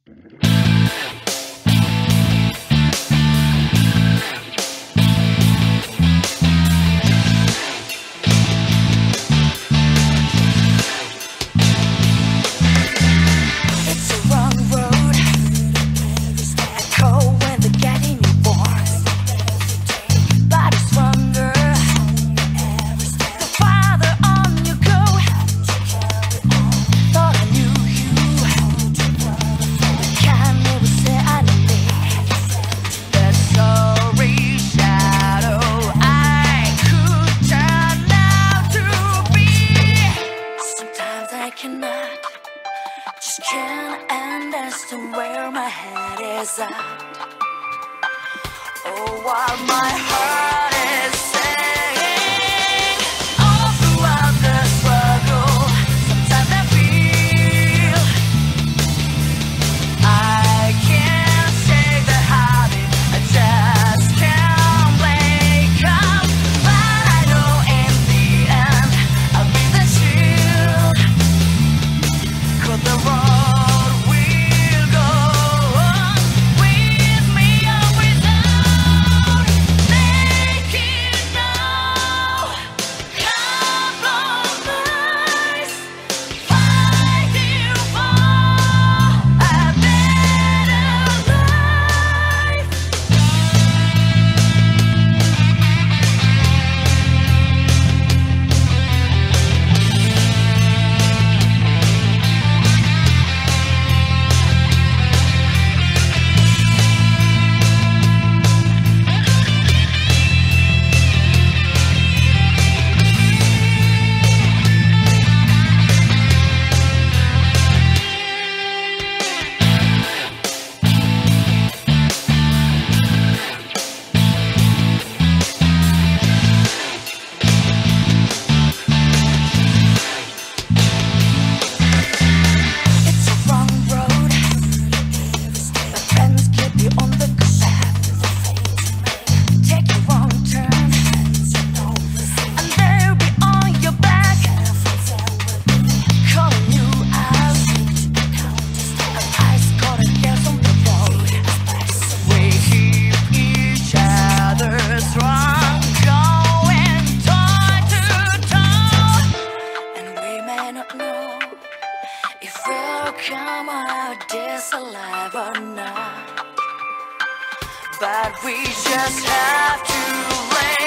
Just can't understand where my head is at. Oh, while my heart is saying all throughout the struggle, sometimes I feel I can't shake the habit, I just can't wake up. But I know in the end I'll be the shield, 'cause the road will go on with me or without. Making no compromise, fighting for a better life. It's a wrong road, my friends keep you on the good path. Take a wrong turn, and they'll be on your back, calling you out. And ice got a gas on the road. We keep each other strong, going toe to toe. And we may not know if we'll come out this alive or not, but we just have to let